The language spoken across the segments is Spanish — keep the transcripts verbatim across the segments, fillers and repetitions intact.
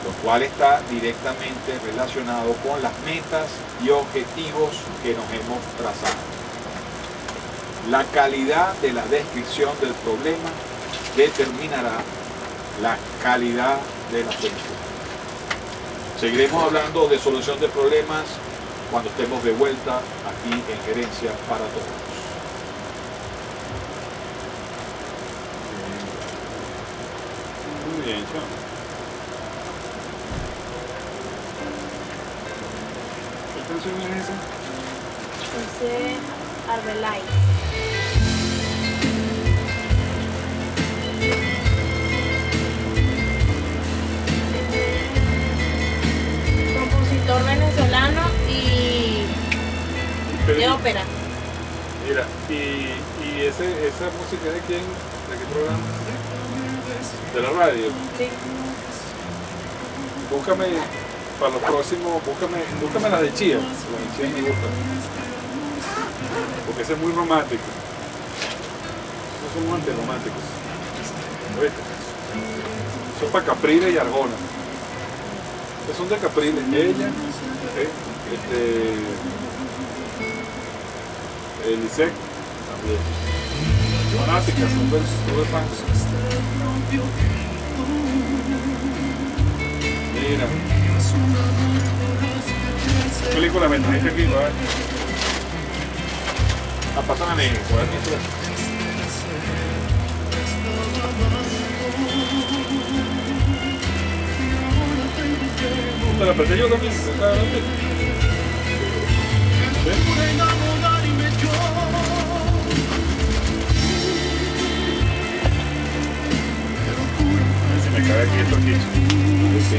lo cual está directamente relacionado con las metas y objetivos que nos hemos trazado. La calidad de la descripción del problema determinará la calidad de la solución. Seguiremos hablando de solución de problemas cuando estemos de vuelta aquí en Gerencia para Todos. Muy bien, chao. ¿Qué canción es esa? Ese Arbelay. Compositor venezolano y de ópera. Mira, y, y ese, esa música de quién, de qué programa? De la radio. Sí. Búscame para los próximos, búscame, búscame las de Chía. Las de Chía me gustan. Porque ese es muy romántico. Esos son muy antirrománticos. ¿Oíste? Son para Capriles y Arjona. Estos son de Capriles. Ella, ¿eh? este, Elisec, también. Fanáticas, son de, son de fans. Mira. ¿Qué película me trajiste aquí, ¿no? Ah, pásame por aquí. Te la presté yo también, ¿está adelante? Si me cae aquí esto aquí. Sí.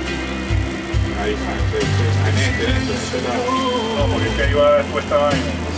Ahí está, en este, en este, en este lado. No, porque es que ahí va después esta vaina.